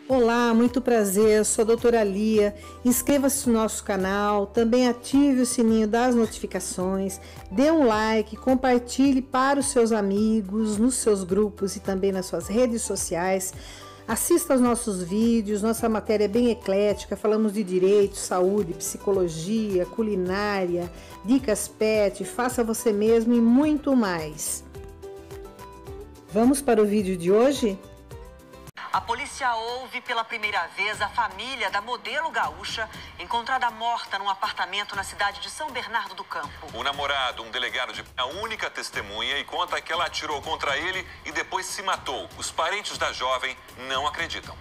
Olá, muito prazer, sou a doutora Lia. Inscreva-se no nosso canal, também ative o sininho das notificações, dê um like, compartilhe para os seus amigos, nos seus grupos e também nas suas redes sociais. Assista aos nossos vídeos, nossa matéria é bem eclética, falamos de direito, saúde, psicologia, culinária, dicas pet, faça você mesmo e muito mais. Vamos para o vídeo de hoje? A polícia ouve pela primeira vez a família da modelo gaúcha encontrada morta num apartamento na cidade de São Bernardo do Campo. O namorado, um delegado a única testemunha e conta que ela atirou contra ele e depois se matou. Os parentes da jovem não acreditam.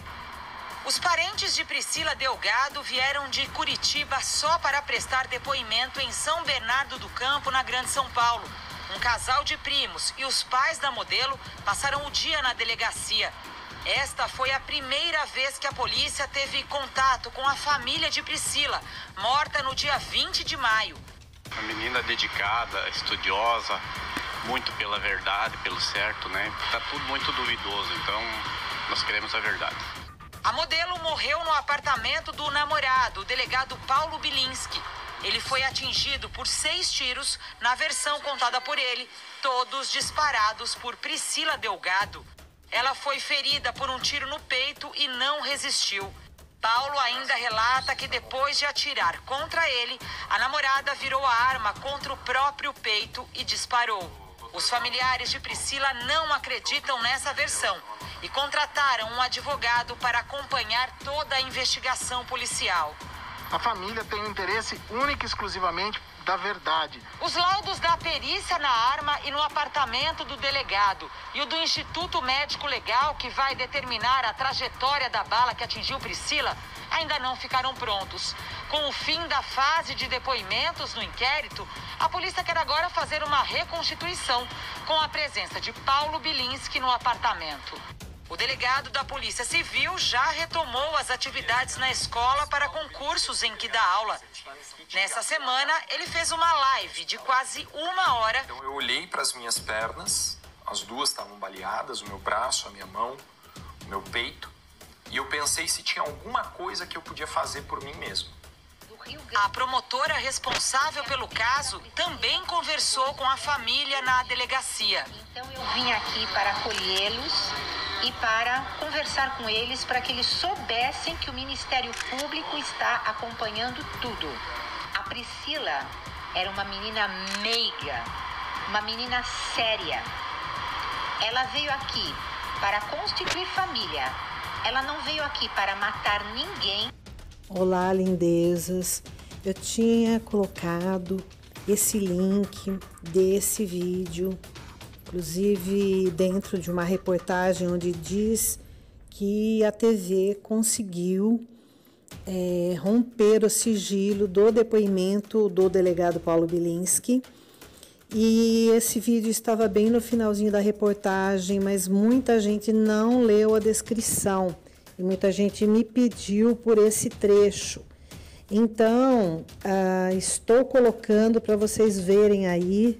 Os parentes de Priscila Delgado vieram de Curitiba só para prestar depoimento em São Bernardo do Campo, na Grande São Paulo. Um casal de primos e os pais da modelo passaram o dia na delegacia. Esta foi a primeira vez que a polícia teve contato com a família de Priscila, morta no dia 20 de maio. Uma menina dedicada, estudiosa, muito pela verdade, pelo certo, né? Tá tudo muito duvidoso, então nós queremos a verdade. A modelo morreu no apartamento do namorado, o delegado Paulo Bilinski. Ele foi atingido por 6 tiros, na versão contada por ele, todos disparados por Priscila Delgado. Ela foi ferida por um tiro no peito e não resistiu. Paulo ainda relata que depois de atirar contra ele, a namorada virou a arma contra o próprio peito e disparou. Os familiares de Priscila não acreditam nessa versão e contrataram um advogado para acompanhar toda a investigação policial. A família tem um interesse único e exclusivamente da verdade. Os laudos da perícia na arma e no apartamento do delegado e o do Instituto Médico Legal, que vai determinar a trajetória da bala que atingiu Priscila, ainda não ficaram prontos. Com o fim da fase de depoimentos no inquérito, a polícia quer agora fazer uma reconstituição com a presença de Paulo Bilinski no apartamento. O delegado da Polícia Civil já retomou as atividades na escola para concursos em que dá aula. Nessa semana, ele fez uma live de quase 1 hora. Então eu olhei para as minhas pernas, as duas estavam baleadas, o meu braço, a minha mão, o meu peito, e eu pensei se tinha alguma coisa que eu podia fazer por mim mesmo. A promotora responsável pelo caso também conversou com a família na delegacia. Então eu vim aqui para acolhê-los e para conversar com eles para que eles soubessem que o Ministério Público está acompanhando tudo. A Priscila era uma menina meiga, uma menina séria. Ela veio aqui para constituir família. Ela não veio aqui para matar ninguém. Olá, lindezas. Eu tinha colocado esse link desse vídeo, inclusive dentro de uma reportagem onde diz que a TV conseguiu romper o sigilo do depoimento do delegado Paulo Bilinski. E esse vídeo estava bem no finalzinho da reportagem, mas muita gente não leu a descrição. E muita gente me pediu por esse trecho. Então, estou colocando para vocês verem aí,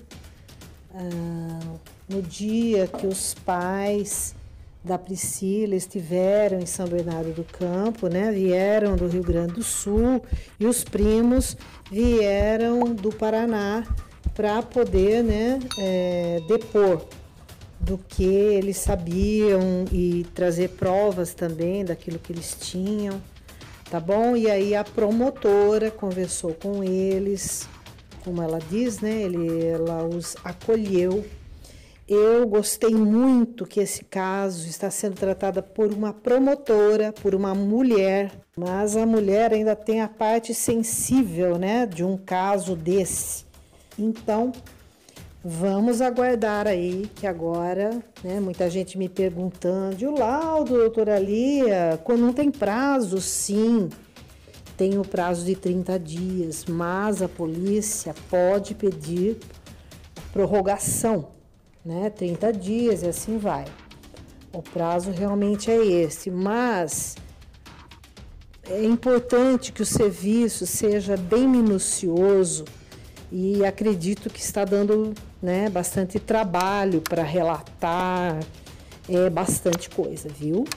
no dia que os pais da Priscila estiveram em São Bernardo do Campo, né? Vieram do Rio Grande do Sul e os primos vieram do Paraná para poder, né, depor do que eles sabiam e trazer provas também daquilo que eles tinham, tá bom? E aí a promotora conversou com eles, como ela diz, né? Ela os acolheu. Eu gostei muito que esse caso está sendo tratado por uma promotora, por uma mulher, mas a mulher ainda tem a parte sensível, né, de um caso desse. Então, vamos aguardar aí, que agora, né, muita gente me perguntando, e o laudo, doutora Lia, quando não tem prazo? Sim, tem o prazo de 30 dias, mas a polícia pode pedir prorrogação, né, 30 dias e assim vai. O prazo realmente é esse, mas é importante que o serviço seja bem minucioso e acredito que está dando, né, bastante trabalho para relatar, bastante coisa, viu?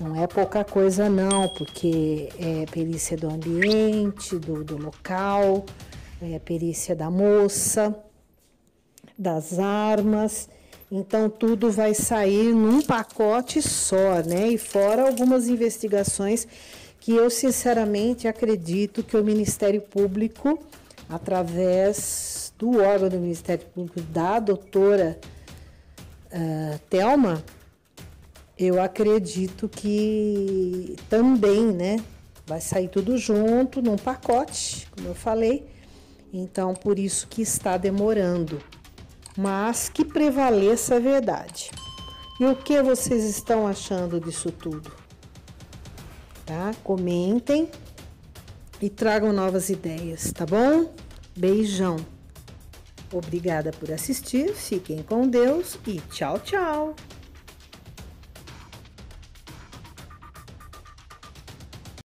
Não é pouca coisa não, porque é perícia do ambiente, do local, é perícia da moça, das armas. Então, tudo vai sair num pacote só, né? E fora algumas investigações que eu, sinceramente, acredito que o Ministério Público, através do órgão do Ministério Público, da doutora Thelma, eu acredito que também, né? Vai sair tudo junto, num pacote, como eu falei. Então, por isso que está demorando. Mas que prevaleça a verdade. E o que vocês estão achando disso tudo? Tá? Comentem e tragam novas ideias, tá bom? Beijão. Obrigada por assistir, fiquem com Deus e tchau, tchau.